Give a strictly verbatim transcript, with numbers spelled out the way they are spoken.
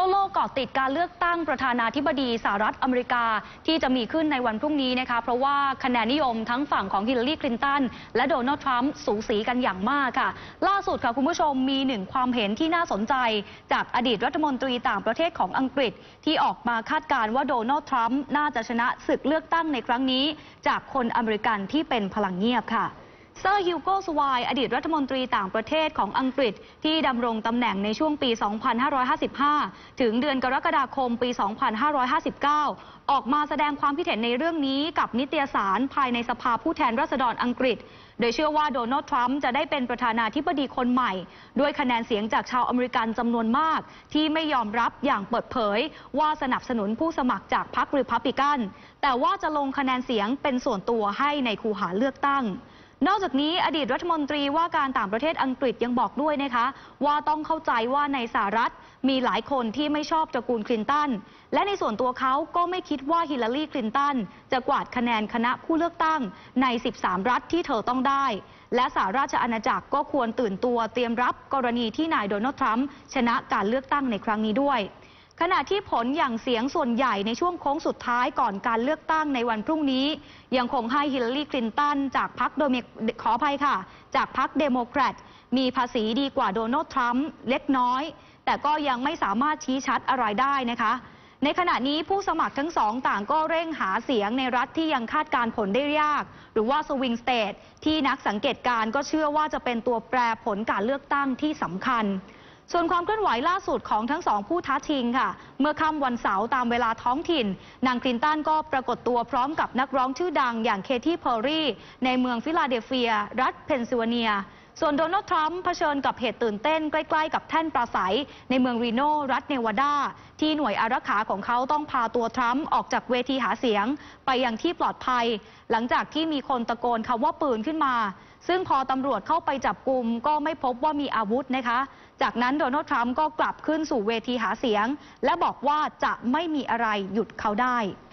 ทั่วโลกเกาะติดการเลือกตั้งประธานาธิบดีสหรัฐอเมริกาที่จะมีขึ้นในวันพรุ่งนี้นะคะเพราะว่าคะแนนนิยมทั้งฝั่งของฮิลลารีคลินตันและโดนัลด์ทรัมป์สูสีกันอย่างมากค่ะล่าสุดค่ะคุณผู้ชมมีหนึ่งความเห็นที่น่าสนใจจากอดีตรัฐมนตรีต่างประเทศของอังกฤษที่ออกมาคาดการณ์ว่าโดนัลด์ทรัมป์น่าจะชนะศึกเลือกตั้งในครั้งนี้จากคนอเมริกันที่เป็นพลังเงียบค่ะเซอร์ฮิวโก สวายอดีตรัฐมนตรีต่างประเทศของอังกฤษที่ดำรงตำแหน่งในช่วงปี สองพันห้าร้อยห้าสิบห้า ถึงเดือนกรกฎาคมปี สองพันห้าร้อยห้าสิบเก้า ออกมาแสดงความคิดเห็นในเรื่องนี้กับนิตยสารภายในสภาผู้แทนราษฎรอังกฤษโดยเชื่อว่าโดนัลด์ทรัมป์จะได้เป็นประธานาธิบดีคนใหม่ด้วยคะแนนเสียงจากชาวอเมริกันจำนวนมากที่ไม่ยอมรับอย่างเปิดเผยว่าสนับสนุนผู้สมัครจากพรรครีพับลิกันแต่ว่าจะลงคะแนนเสียงเป็นส่วนตัวให้ในคูหาเลือกตั้งนอกจากนี้อดีตรัฐมนตรีว่าการต่างประเทศอังกฤษยังบอกด้วยนะคะว่าต้องเข้าใจว่าในสหรัฐมีหลายคนที่ไม่ชอบตระกูลคลินตันและในส่วนตัวเขาก็ไม่คิดว่าฮิลลารีคลินตันจะกวาดคะแนนคณะผู้เลือกตั้งในสิบสามรัฐที่เธอต้องได้และสหราชอาณาจักรก็ควรตื่นตัวเตรียมรับกรณีที่นายโดนัลด์ทรัมป์ชนะการเลือกตั้งในครั้งนี้ด้วยขณะที่ผลอย่างเสียงส่วนใหญ่ในช่วงโค้งสุดท้ายก่อนการเลือกตั้งในวันพรุ่งนี้ยังคงให้ฮิลลารีคลินตันจากพรรคโดมิขออภัยค่ะจากพรรคเดโมแครตมีภาษีดีกว่าโดนัลด์ทรัมป์เล็กน้อยแต่ก็ยังไม่สามารถชี้ชัดอะไรได้นะคะในขณะนี้ผู้สมัครทั้งสองต่างก็เร่งหาเสียงในรัฐที่ยังคาดการผลได้ยากหรือว่าสวิงสเตทที่นักสังเกตการณ์ก็เชื่อว่าจะเป็นตัวแปรผลการเลือกตั้งที่สำคัญส่วนความเคลื่อนไหวล่าสุดของทั้งสองผู้ท้าชิงค่ะเมื่อค่ำวันเสาร์ตามเวลาท้องถิ่นนางคลินตันก็ปรากฏตัวพร้อมกับนักร้องชื่อดังอย่างเคที่เพอร์รี่ในเมืองฟิลาเดลเฟียรัฐเพนซิลเวเนียส่วนโดนัลด์ทรัมป์เผชิญกับเหตุตื่นเต้นใกล้ๆกับแท่นปราศัยในเมืองรีโนรัฐเนวาดาที่หน่วยอารักขาของเขาต้องพาตัวทรัมป์ออกจากเวทีหาเสียงไปยังที่ปลอดภัยหลังจากที่มีคนตะโกนคำว่าปืนขึ้นมาซึ่งพอตำรวจเข้าไปจับกุมก็ไม่พบว่ามีอาวุธนะคะจากนั้นโดนัลด์ทรัมป์ก็กลับขึ้นสู่เวทีหาเสียงและบอกว่าจะไม่มีอะไรหยุดเขาได้